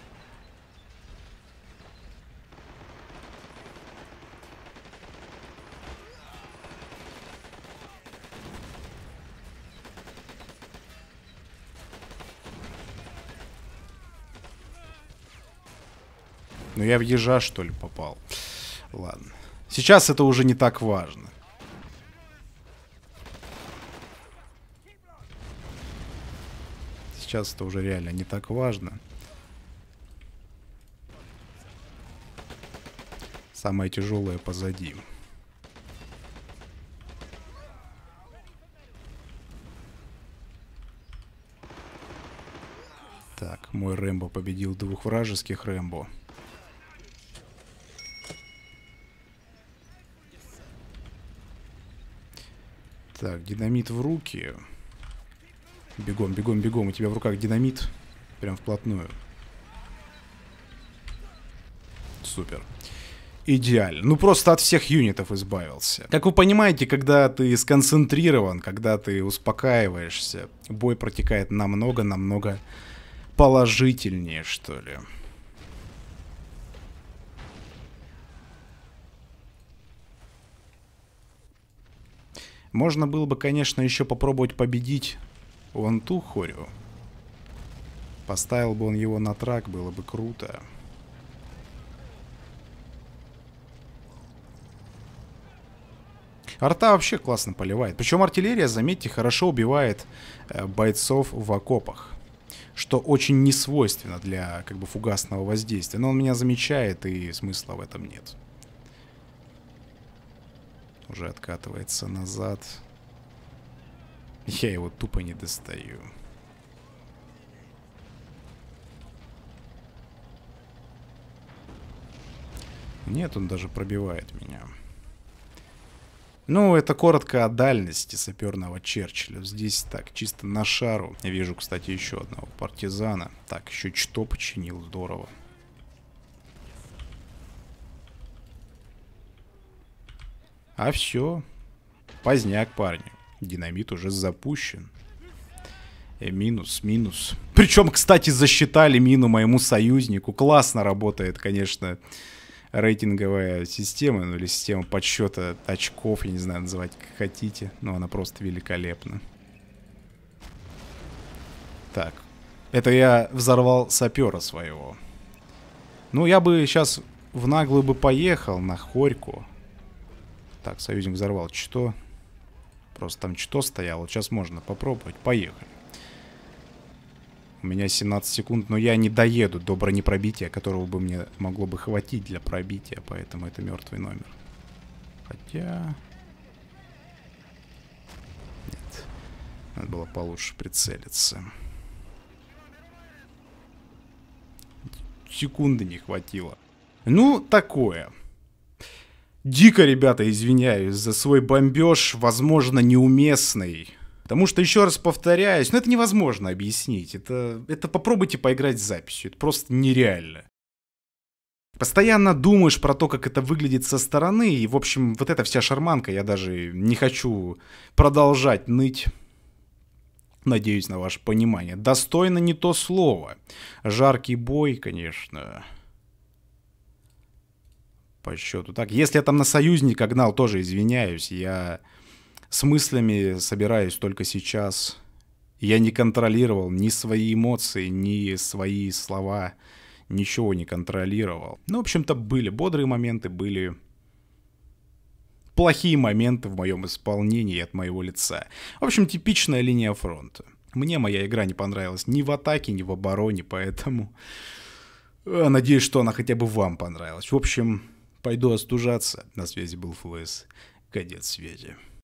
A: Ну я в ежа, что ли, попал? Ладно. Сейчас это уже не так важно. Сейчас это уже реально не так важно. Самое тяжелое позади. Так, мой Рэмбо победил двух вражеских Рэмбо. Так, динамит в руки. Бегом, бегом, бегом. У тебя в руках динамит. Прям вплотную. Супер. Идеально. Ну, просто от всех юнитов избавился. Как вы понимаете, когда ты сконцентрирован, когда ты успокаиваешься, бой протекает намного-намного положительнее, что ли. Можно было бы, конечно, еще попробовать победить вон ту хорю. Поставил бы он его на трак, было бы круто. Арта вообще классно поливает. Причем артиллерия, заметьте, хорошо убивает э, бойцов в окопах. Что очень несвойственно для как бы фугасного воздействия. Но он меня замечает, и смысла в этом нет. Уже откатывается назад. Я его тупо не достаю. Нет, он даже пробивает меня. Ну, это коротко о дальности саперного Черчилля. Здесь так, чисто на шару. Я вижу, кстати, еще одного партизана. Так, еще что починил, здорово. А все. Поздняк, парни. Динамит уже запущен. И минус, минус. Причем, кстати, засчитали мину моему союзнику. Классно работает, конечно, рейтинговая система, ну или система подсчета очков, я не знаю, называть как хотите, но она просто великолепна. Так, это я взорвал сапера своего. Ну, я бы сейчас в наглую бы поехал на Хорьку. Так, союзник взорвал что? Просто там что стояло, вот сейчас можно попробовать, поехали. У меня семнадцать секунд, но я не доеду до бронепробития, которого бы мне могло бы хватить для пробития, поэтому это мертвый номер. Хотя... Нет. Надо было получше прицелиться. Секунды не хватило. Ну, такое. Дико, ребята, извиняюсь за свой бомбеж, возможно, неуместный. Потому что, еще раз повторяюсь, ну это невозможно объяснить. Это, это попробуйте поиграть с записью. Это просто нереально. Постоянно думаешь про то, как это выглядит со стороны. И, в общем, вот эта вся шарманка, я даже не хочу продолжать ныть. Надеюсь на ваше понимание. Достойно не то слово. Жаркий бой, конечно. По счету. Так, если я там на союзника гнал, тоже извиняюсь. Я... С мыслями собираюсь только сейчас. Я не контролировал ни свои эмоции, ни свои слова. Ничего не контролировал. Ну, в общем-то, были бодрые моменты, были плохие моменты в моем исполнении от моего лица. В общем, типичная линия фронта. Мне моя игра не понравилась ни в атаке, ни в обороне, поэтому надеюсь, что она хотя бы вам понравилась. В общем, пойду остужаться. На связи был ФЛС, кадет связи.